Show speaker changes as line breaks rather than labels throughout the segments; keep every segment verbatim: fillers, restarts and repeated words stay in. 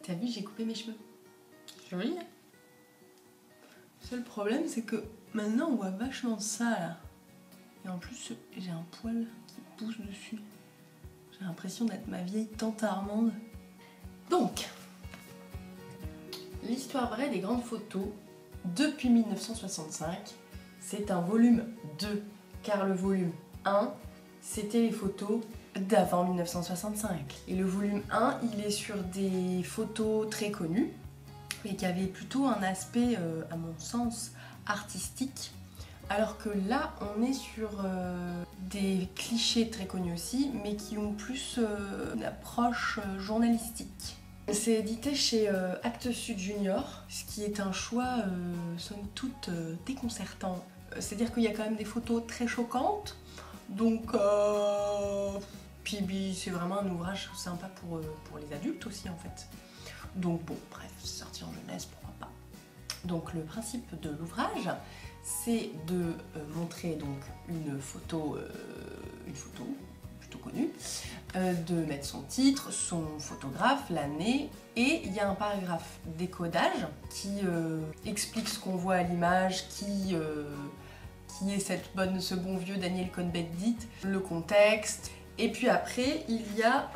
T'as vu, j'ai coupé mes cheveux. Joli, hein? Le seul problème, c'est que maintenant on voit vachement ça là. Et en plus, j'ai un poil qui pousse dessus. J'ai l'impression d'être ma vieille tante Armande. Donc, l'histoire vraie des grandes photos depuis mille neuf cent soixante-cinq, c'est un volume deux, car le volume un, c'était les photos d'avant mille neuf cent soixante-cinq. Et le volume un, il est sur des photos très connues et qui avaient plutôt un aspect, euh, à mon sens, artistique. Alors que là, on est sur euh, des clichés très connus aussi, mais qui ont plus euh, une approche euh, journalistique. C'est édité chez euh, Actes Sud Junior, ce qui est un choix, euh, somme toute, euh, déconcertant. C'est-à-dire qu'il y a quand même des photos très choquantes, donc euh... puis c'est vraiment un ouvrage sympa pour, euh, pour les adultes aussi en fait. Donc bon, bref, c'est sorti en jeunesse, pourquoi pas. Donc le principe de l'ouvrage, c'est de euh, montrer donc une photo, euh, une photo plutôt connue, euh, de mettre son titre, son photographe, l'année, et il y a un paragraphe décodage qui euh, explique ce qu'on voit à l'image, qui, euh, qui est cette bonne, ce bon vieux Daniel Cohn-Bendit, le contexte, et puis après il y a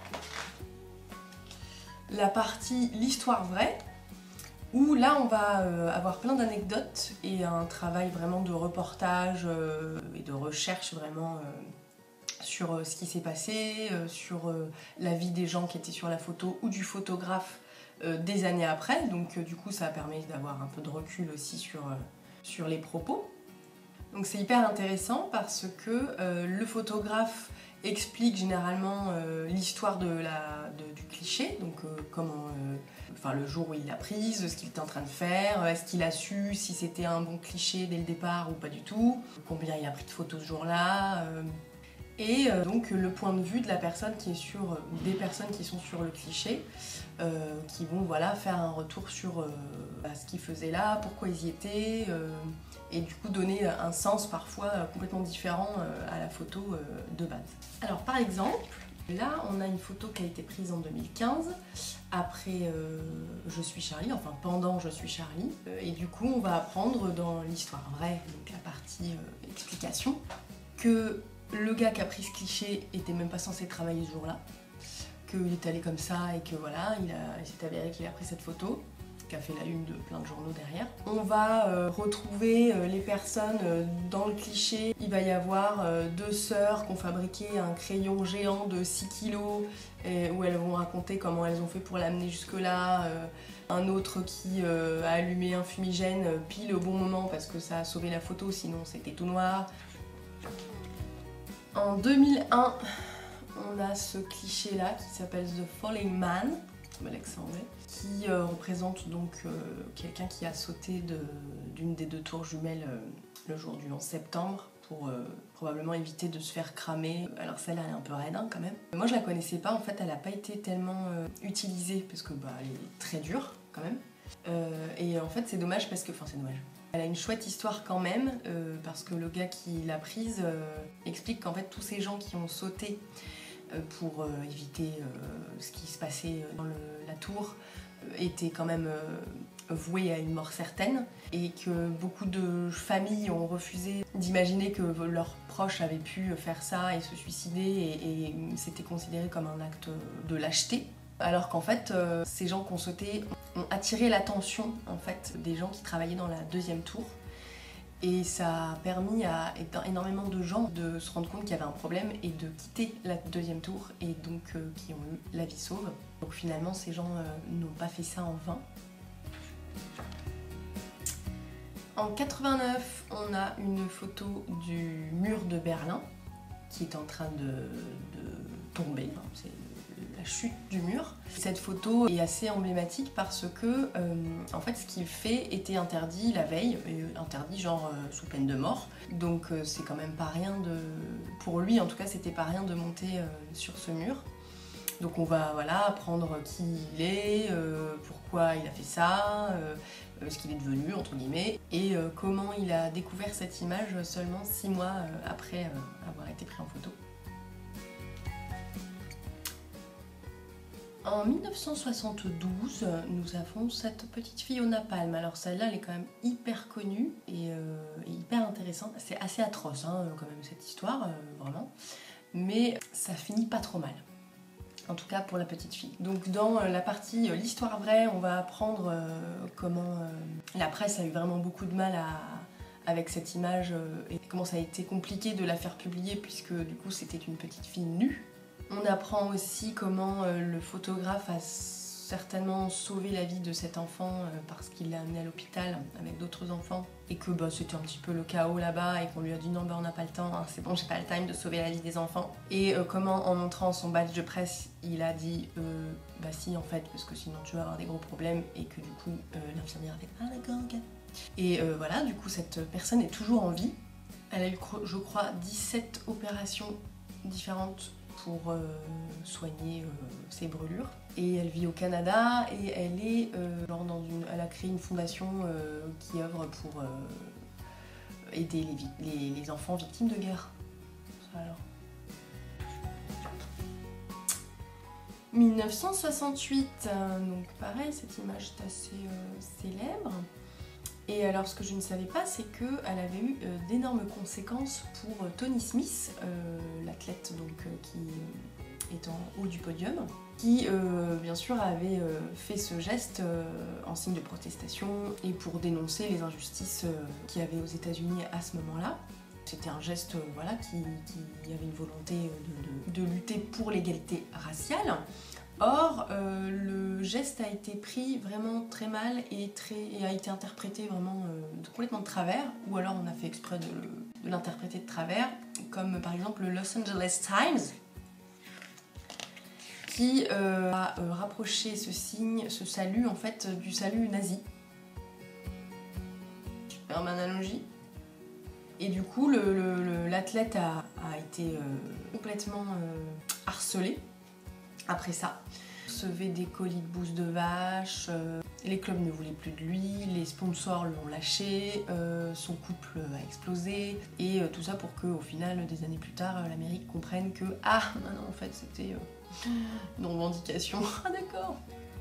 la partie l'histoire vraie, où là on va euh, avoir plein d'anecdotes et un travail vraiment de reportage euh, et de recherche vraiment euh, sur euh, ce qui s'est passé, euh, sur euh, la vie des gens qui étaient sur la photo ou du photographe euh, des années après. Donc euh, du coup ça permet d'avoir un peu de recul aussi sur, euh, sur les propos. Donc c'est hyper intéressant parce que euh, le photographe explique généralement euh, l'histoire de la, de, du cliché, donc euh, comment, euh, enfin le jour où il l'a prise, ce qu'il était en train de faire, est-ce qu'il a su si c'était un bon cliché dès le départ ou pas du tout, combien il a pris de photos ce jour-là, euh, et euh, donc le point de vue de la personne qui est sur, des personnes qui sont sur le cliché, euh, qui vont voilà faire un retour sur euh, bah, ce qu'ils faisaient là, pourquoi ils y étaient. Euh, et du coup donner un sens parfois complètement différent à la photo de base. Alors par exemple, là on a une photo qui a été prise en deux mille quinze, après euh, Je suis Charlie, enfin pendant Je suis Charlie, et du coup on va apprendre dans l'histoire vraie, donc la partie euh, explication, que le gars qui a pris ce cliché était même pas censé travailler ce jour-là, qu'il est allé comme ça et que voilà, il, a, il s'est avéré qu'il a pris cette photo, qui a fait la une de plein de journaux derrière. On va euh, retrouver euh, les personnes euh, dans le cliché. Il va y avoir euh, deux sœurs qui ont fabriqué un crayon géant de six kilos et, où elles vont raconter comment elles ont fait pour l'amener jusque-là. Euh, un autre qui euh, a allumé un fumigène euh, pile au bon moment parce que ça a sauvé la photo, sinon c'était tout noir. En deux mille un, on a ce cliché-là qui s'appelle The Falling Man, l'accent anglais, qui euh, représente donc euh, quelqu'un qui a sauté d'une des deux tours jumelles euh, le jour du onze septembre pour euh, probablement éviter de se faire cramer. Alors celle-là elle est un peu raide hein, quand même. Moi je la connaissais pas, en fait elle n'a pas été tellement euh, utilisée parce que bah, elle est très dure quand même. Euh, et en fait c'est dommage parce que, enfin c'est dommage. Elle a une chouette histoire quand même euh, parce que le gars qui l'a prise euh, explique qu'en fait tous ces gens qui ont sauté pour euh, éviter euh, ce qui se passait dans le, la tour, euh, était quand même euh, voué à une mort certaine et que beaucoup de familles ont refusé d'imaginer que leurs proches avaient pu faire ça et se suicider et, et c'était considéré comme un acte de lâcheté. Alors qu'en fait, euh, ces gens qui ont sauté ont attiré l'attention en fait, des gens qui travaillaient dans la deuxième tour. Et ça a permis à énormément de gens de se rendre compte qu'il y avait un problème et de quitter la deuxième tour et donc euh, qui ont eu la vie sauve. Donc finalement ces gens euh, n'ont pas fait ça en vain. En quatre-vingt-neuf, on a une photo du mur de Berlin qui est en train de, de tomber. C'est la chute du mur. Cette photo est assez emblématique parce que euh, en fait ce qu'il fait était interdit la veille, interdit genre euh, sous peine de mort. Donc euh, c'est quand même pas rien de... Pour lui en tout cas c'était pas rien de monter euh, sur ce mur. Donc on va voilà apprendre qui il est, euh, pourquoi il a fait ça, euh, ce qu'il est devenu entre guillemets, et euh, comment il a découvert cette image seulement six mois euh, après euh, avoir été pris en photo. En mille neuf cent soixante-douze, nous avons cette petite fille au napalm. Alors celle-là, elle est quand même hyper connue et, euh, et hyper intéressante. C'est assez atroce hein, quand même cette histoire, euh, vraiment. Mais ça finit pas trop mal. En tout cas pour la petite fille. Donc dans la partie euh, l'histoire vraie, on va apprendre euh, comment euh, la presse a eu vraiment beaucoup de mal à, avec cette image euh, et comment ça a été compliqué de la faire publier puisque du coup c'était une petite fille nue. On apprend aussi comment euh, le photographe a certainement sauvé la vie de cet enfant euh, parce qu'il l'a amené à l'hôpital avec d'autres enfants et que bah, c'était un petit peu le chaos là-bas et qu'on lui a dit non bah on n'a pas le temps, hein, c'est bon j'ai pas le time de sauver la vie des enfants. Et euh, comment en montrant son badge de presse il a dit euh, bah si en fait parce que sinon tu vas avoir des gros problèmes et que du coup euh, l'infirmière a fait ah d'accord ok. Et euh, voilà du coup cette personne est toujours en vie. Elle a eu je crois dix-sept opérations différentes pour euh, soigner euh, ses brûlures. Et elle vit au Canada et elle, est, euh, genre dans une, elle a créé une fondation euh, qui œuvre pour euh, aider les, les, les enfants victimes de guerre. Ça alors. mille neuf cent soixante-huit, euh, donc pareil, cette image est assez euh, célèbre. Et alors ce que je ne savais pas, c'est qu'elle avait eu euh, d'énormes conséquences pour euh, Tony Smith, euh, l'athlète donc euh, qui est en haut du podium, qui euh, bien sûr avait euh, fait ce geste euh, en signe de protestation et pour dénoncer les injustices euh, qu'il y avait aux États-Unis à ce moment-là. C'était un geste euh, voilà, qui, qui avait une volonté de, de, de lutter pour l'égalité raciale. Or, euh, le geste a été pris vraiment très mal et, très, et a été interprété vraiment euh, de, complètement de travers, ou alors on a fait exprès de, de l'interpréter de travers, comme par exemple le Los Angeles Times, qui euh, a euh, rapproché ce signe, ce salut en fait, du salut nazi. Superbe analogie. Et du coup, l'athlète a, a été euh, complètement euh, harcelé. Après ça, il recevait des colis de bouse de vache, euh, les clubs ne voulaient plus de lui, les sponsors l'ont lâché, euh, son couple a explosé, et euh, tout ça pour qu'au final, des années plus tard, euh, l'Amérique comprenne que « Ah, non, non, en fait, c'était euh, une revendication. » Ah d'accord.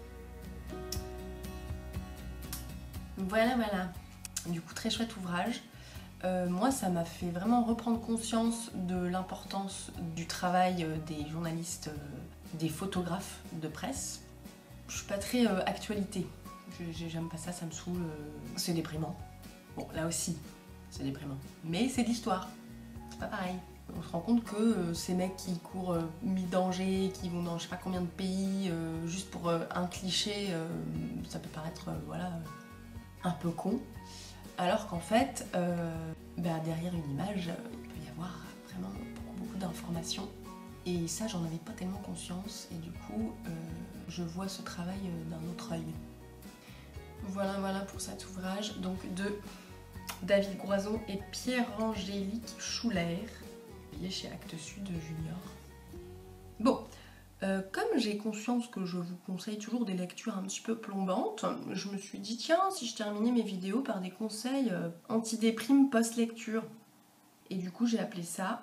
Voilà, voilà. Du coup, très chouette ouvrage. Euh, moi, ça m'a fait vraiment reprendre conscience de l'importance du travail euh, des journalistes, euh, des photographes de presse. Je suis pas très euh, actualité, j'aime pas ça, ça me saoule, euh, c'est déprimant. Bon, là aussi, c'est déprimant. Mais c'est de l'histoire, c'est pas pareil. On se rend compte que euh, ces mecs qui courent euh, mi-danger, qui vont dans je sais pas combien de pays, euh, juste pour euh, un cliché, euh, ça peut paraître, euh, voilà, un peu con. Alors qu'en fait, euh, bah derrière une image, il peut y avoir vraiment beaucoup, beaucoup d'informations. Et ça, j'en avais pas tellement conscience. Et du coup, euh, je vois ce travail d'un autre œil. Voilà, voilà pour cet ouvrage. Donc de David Groison et Pierre-Angélique Schuller, publié chez Actes Sud Junior. Bon. Euh, comme j'ai conscience que je vous conseille toujours des lectures un petit peu plombantes, je me suis dit tiens, si je terminais mes vidéos par des conseils euh, anti-déprime post-lecture. Et du coup j'ai appelé ça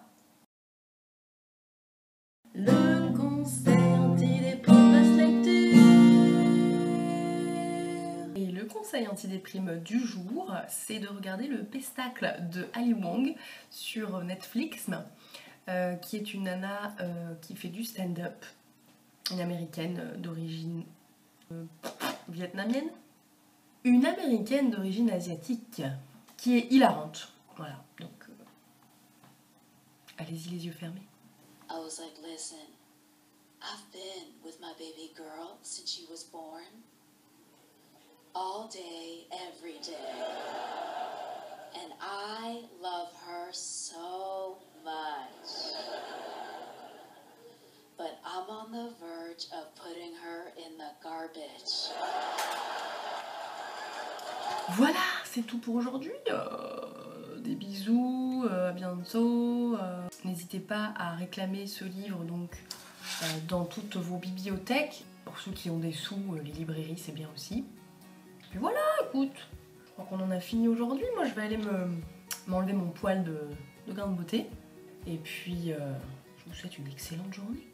le conseil anti-déprime post-lecture. Et le conseil anti-déprime du jour, c'est de regarder le Pestacle de Ali Wong sur Netflix, euh, qui est une nana euh, qui fait du stand-up. Une américaine d'origine euh, vietnamienne, une américaine d'origine asiatique, qui est hilarante. Voilà, donc euh, allez-y les yeux fermés.
I was like, listen, I've been with my baby girl since she was born, all day, every day, and I love her so much. But I'm on the verge of putting her in the garbage.
Voilà, c'est tout pour aujourd'hui. Euh, des bisous, euh, à bientôt. Euh, N'hésitez pas à réclamer ce livre donc euh, dans toutes vos bibliothèques. Pour ceux qui ont des sous, euh, les librairies c'est bien aussi. Puis voilà, écoute, je crois qu'on en a fini aujourd'hui. Moi je vais aller me m'enlever mon poil de, de grain de beauté. Et puis, euh, je vous souhaite une excellente journée.